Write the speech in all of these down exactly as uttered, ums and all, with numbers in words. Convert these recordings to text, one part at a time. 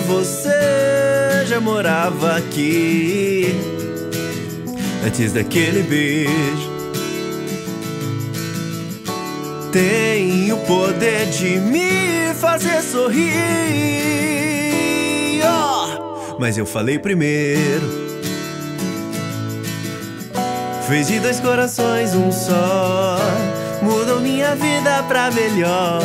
você já morava aqui antes daquele beijo. Tem o poder de me fazer sorrir, oh, mas eu falei primeiro. Fez de dois corações um só, mudou minha vida pra melhor.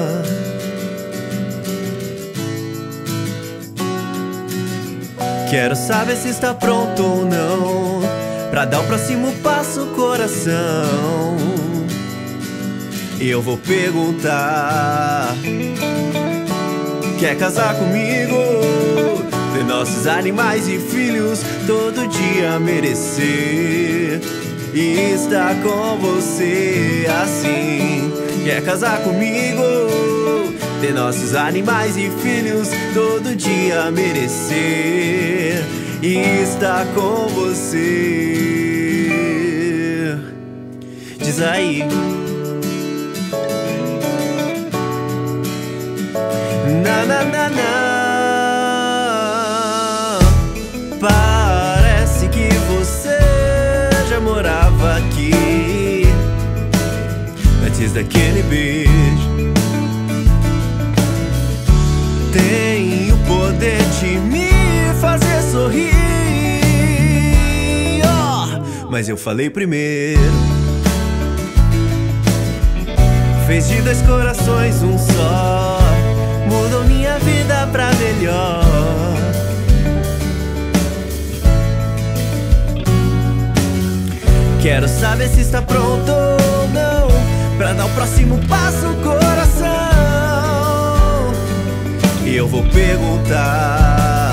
Quero saber se está pronto ou não pra dar o próximo passo, coração. E eu vou perguntar: quer casar comigo? Ter nossos animais e filhos todo dia merecer e estar com você assim. Quer casar comigo? Ter nossos animais e filhos todo dia merecer e estar com você. Diz aí. Na na na na. Parece que você já morava aqui antes daquele beijo. Tem o poder de me fazer sorrir, oh, mas eu falei primeiro. Fez de dois corações um só, mudou minha vida pra melhor. Quero saber se está pronto ou não pra dar o próximo passo, coração. E eu vou perguntar: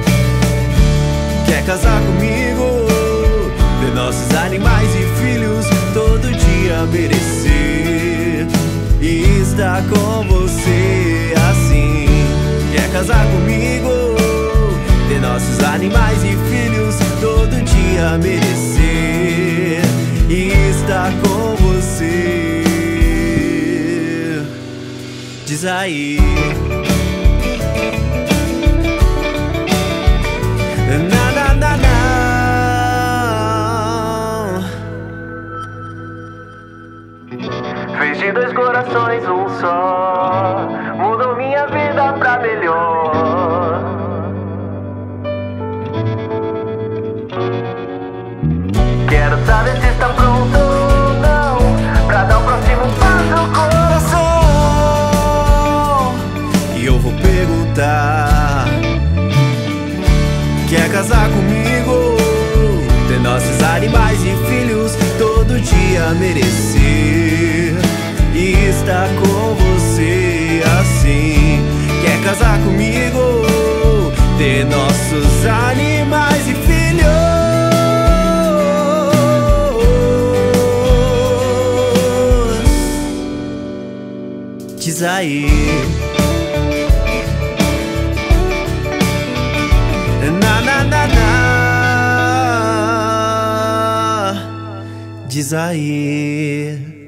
quer casar comigo? Ter nossos animais e filhos todo dia merecer e estar com você assim. Quer casar comigo? Ter nossos animais e filhos todo dia merecer e estar com você. Diz aí. Na na na na. Fez de dois corações um só, mudou minha vida pra melhor. Quero saber se está pronto ou não pra dar o próximo passo, coração. E eu vou perguntar: quer casar comigo? Ter nossos animais e filhos todo dia merecer e estar com você assim. Quer casar comigo? Ter nossos animais e filhos. Diz aí. Na na na na. Diz aí.